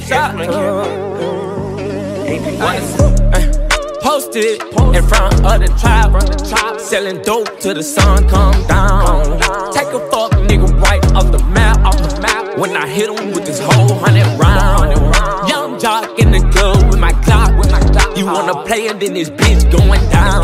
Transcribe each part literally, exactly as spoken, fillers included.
shot. Posted in front of the tribe, selling dope till the sun come down. Take a fuck nigga right off the map, off the map. When I hit him with this whole hundred round. Young jock in the club with my clock, with my clock. You wanna play and then this bitch going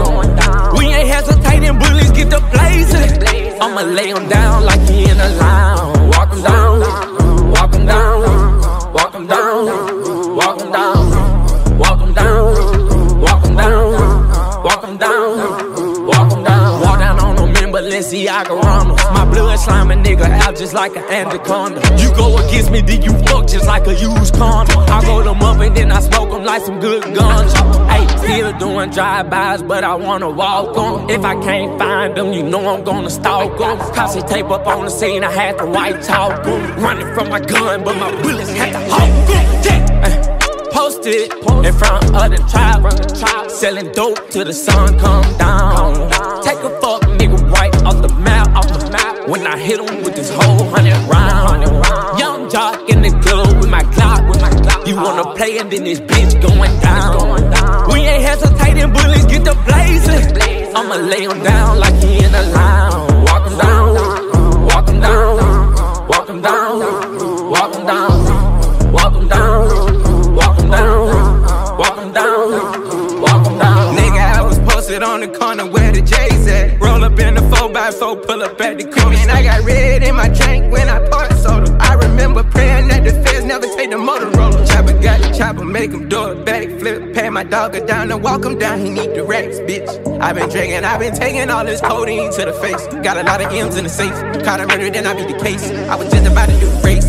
down. We ain't hesitating, bullets get the blazing. I'ma lay him down like he in a lounge. Walk him down, walk him down, walk him down, walk him down, walk him down, walk him down, walk him down, walk him down. Walk down on them in Balenciaga Ramos. My blood slime a nigga out just like an anaconda. You go against me, then you fuck just like a used condom. I roll them up and then I smoke them like some good guns. Hey, still doing drive-bys, but I wanna walk on. If I can't find them, you know I'm gonna stalk them. Cause tape up on the scene, I had to white talk them. Running from my gun, but my bullets had to hawk them. Posted in front of the tribe, selling dope till the sun come down. Take a fuck nigga right off the map, off the map. When I hit him with this whole hundred round. Young jock in the club with my clock, with my clock. You wanna play and then this bitch going down. We ain't hesitating, bullets get the blazing. I'ma lay him down like he in a lounge. Walk him down, walk him down, walk him down, walk him down, walk him down. Walk him down, walk him down, walk him down. Nigga, I was posted on the corner where the J's at. Roll up in the four by four, pull up at the corner. And I got red in my drink when I poured soda. I remember praying that the feds never take the Motorola. Chopper got the chopper, make him do a backflip. Pay my dog down and walk him down, he need the racks, bitch. I been drinking, I been taking all this codeine to the face. Got a lot of M's in the safe. Caught a murder, then I beat the case. I was just about to do the race.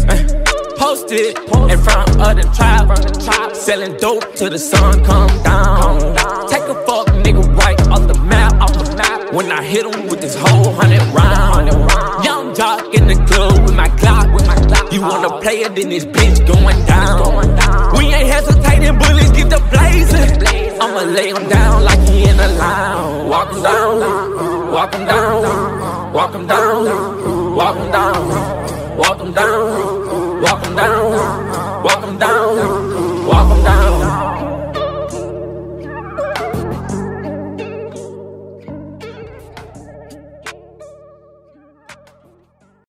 Posted in front of the tribe, selling dope till the sun come down. Take a fuck nigga right off the map, off the map. When I hit him with this whole hundred round. Young jock in the club with my clock, with my clock. You wanna play it, then this bitch going down. We ain't hesitating, bullets get the blazing. I'ma lay him down like he in a lounge. Walk him down, walk him down, walk him down, walk him down, walk him down.